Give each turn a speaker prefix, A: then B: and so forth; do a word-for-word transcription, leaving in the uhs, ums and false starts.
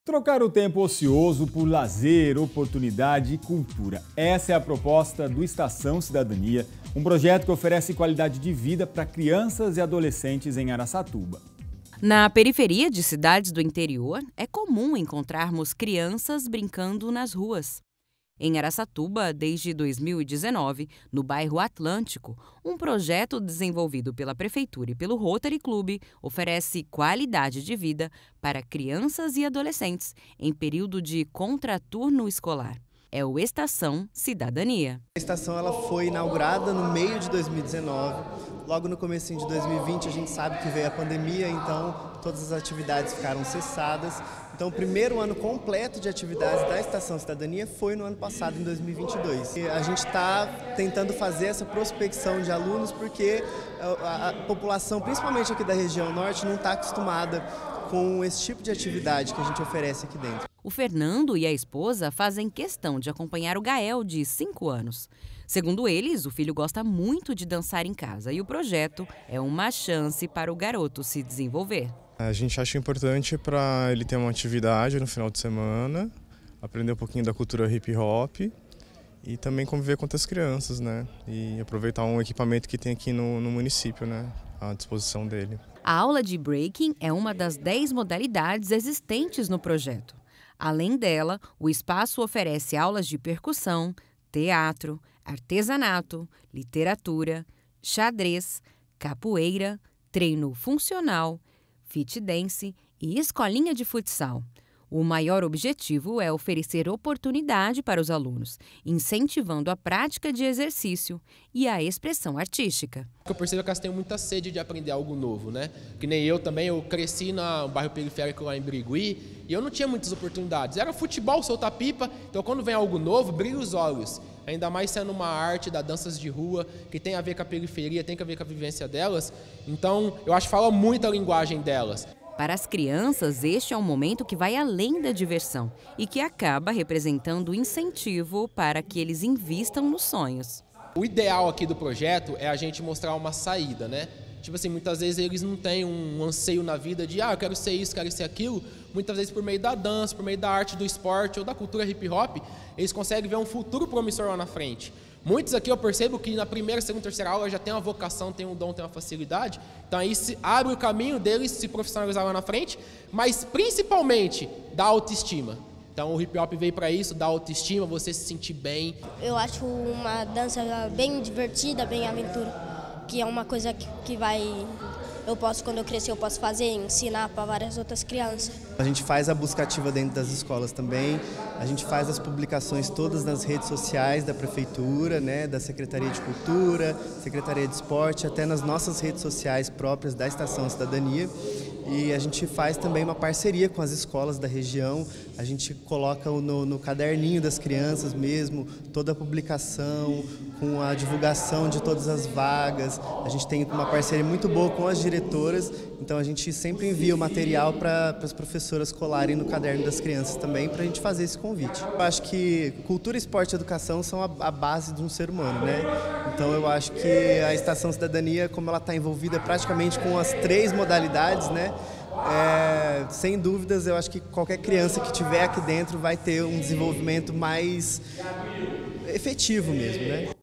A: Trocar o tempo ocioso por lazer, oportunidade e cultura. Essa é a proposta do Estação Cidadania, um projeto que oferece qualidade de vida para crianças e adolescentes em Araçatuba.
B: Na periferia de cidades do interior, é comum encontrarmos crianças brincando nas ruas. Em Araçatuba, desde dois mil e dezenove, no bairro Atlântico, um projeto desenvolvido pela Prefeitura e pelo Rotary Club oferece qualidade de vida para crianças e adolescentes em período de contraturno escolar. É o Estação Cidadania.
C: A estação ela foi inaugurada no meio de dois mil e dezenove, logo no comecinho de dois mil e vinte a gente sabe que veio a pandemia, então todas as atividades ficaram cessadas. Então o primeiro ano completo de atividades da Estação Cidadania foi no ano passado, em dois mil e vinte e dois. E a gente está tentando fazer essa prospecção de alunos porque a, a população, principalmente aqui da região norte, não está acostumada com esse tipo de atividade que a gente oferece aqui dentro.
B: O Fernando e a esposa fazem questão de acompanhar o Gael, de cinco anos. Segundo eles, o filho gosta muito de dançar em casa e o projeto é uma chance para o garoto se desenvolver.
D: A gente acha importante para ele ter uma atividade no final de semana, aprender um pouquinho da cultura hip hop e também conviver com outras crianças, né? E aproveitar um equipamento que tem aqui no, no município, né? À disposição dele.
B: A aula de breaking é uma das dez modalidades existentes no projeto. Além dela, o espaço oferece aulas de percussão, teatro, artesanato, literatura, xadrez, capoeira, treino funcional, fit dance e escolinha de futsal. O maior objetivo é oferecer oportunidade para os alunos, incentivando a prática de exercício e a expressão artística.
E: Eu percebo que elas têm muita sede de aprender algo novo, né? Que nem eu também, eu cresci no bairro periférico lá em Birigui e eu não tinha muitas oportunidades. Era futebol, soltar pipa, então quando vem algo novo, brilha os olhos. Ainda mais sendo uma arte da danças de rua, que tem a ver com a periferia, tem a ver com a vivência delas. Então, eu acho que fala muito a linguagem delas.
B: Para as crianças, este é um momento que vai além da diversão e que acaba representando incentivo para que eles invistam nos sonhos.
E: O ideal aqui do projeto é a gente mostrar uma saída, né? Tipo assim, muitas vezes eles não têm um anseio na vida de ah, eu quero ser isso, quero ser aquilo. Muitas vezes por meio da dança, por meio da arte, do esporte ou da cultura hip hop, eles conseguem ver um futuro promissor lá na frente. Muitos aqui eu percebo que na primeira, segunda, terceira aula já tem uma vocação, tem um dom, tem uma facilidade. Então aí se abre o caminho deles se profissionalizar lá na frente, mas principalmente da autoestima. Então o hip hop veio para isso, dar autoestima, você se sentir bem.
F: Eu acho uma dança bem divertida, bem aventura, que é uma coisa que, que vai... Eu posso, quando eu crescer, eu posso fazer, ensinar para várias outras crianças.
C: A gente faz a busca ativa dentro das escolas também, a gente faz as publicações todas nas redes sociais da Prefeitura, né, da Secretaria de Cultura, Secretaria de Esporte, até nas nossas redes sociais próprias da Estação Cidadania. E a gente faz também uma parceria com as escolas da região, a gente coloca no, no caderninho das crianças mesmo, toda a publicação, com a divulgação de todas as vagas. A gente tem uma parceria muito boa com as diretoras, então a gente sempre envia o material para as professoras colarem no caderno das crianças também, para a gente fazer esse convite. Eu acho que cultura, esporte e educação são a, a base de um ser humano, né? Então eu acho que a Estação Cidadania, como ela está envolvida praticamente com as três modalidades, né? É, sem dúvidas, eu acho que qualquer criança que estiver aqui dentro vai ter um desenvolvimento mais efetivo mesmo, né?